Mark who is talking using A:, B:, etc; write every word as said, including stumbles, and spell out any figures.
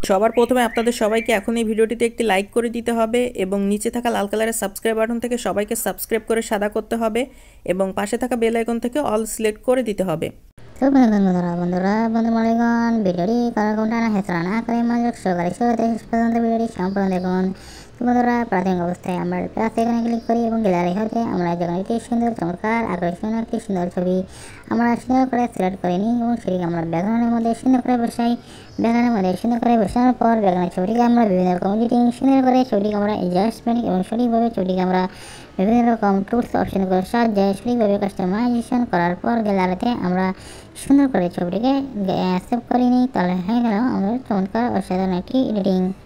A: সবার প্রথমে আপনাদের সবাইকে এখন এই ভিডিওটিতে একটি লাইক করে দিতে হবে এবং নিচে থাকা লাল কালারের সাবস্ক্রাইব বাটন থেকে সবাইকে সাবস্ক্রাইব করে সাদা করতে হবে এবং পাশে থাকা বেল আইকন থেকে অল সিলেক্ট করে দিতে হবে।
B: তো বন্ধুরা বন্ধুরা বন্ধু মনে ভিডিওটি কারো কোনটা না হেসরা না করে মনোযোগ সহকারে শেষ পর্যন্ত ভিডিওটি সম্পূর্ণ দেখুন। তো বন্ধুরা প্রাথমিক অবস্থায় আমরা প্লাস এখানে ক্লিক করি এবং গ্যালারি হতে আমরা যখন একটি সুন্দর চমৎকার আকর্ষণীয় একটি সুন্দর ছবি আমরা সুন্দর করে সিলেক্ট করে নিই এবং সেটিকে আমরা ব্যাকগ্রাউন্ডের মধ্যে সুন্দর করে বসাই। ব্যাকগ্রাউন্ডের মধ্যে সুন্দর করে বসানোর পর ব্যাকগ্রাউন্ডের ছবিটিকে আমরা বিভিন্ন রকম এডিটিং সুন্দর করে ছবিটিকে আমরা অ্যাডজাস্টমেন্ট এবং সঠিকভাবে ছবিটিকে আমরা বিভিন্ন রকম টুলস অপশনগুলোর সাহায্যে সঠিকভাবে কাস্টমাইজেশন করার পর গ্যালারিতে আমরা সুন্দর করে ছবিটিকে সেভ করে নিই। তাহলে হয়ে গেল আমাদের চমৎকার অসাধারণ একটি এডিটিং।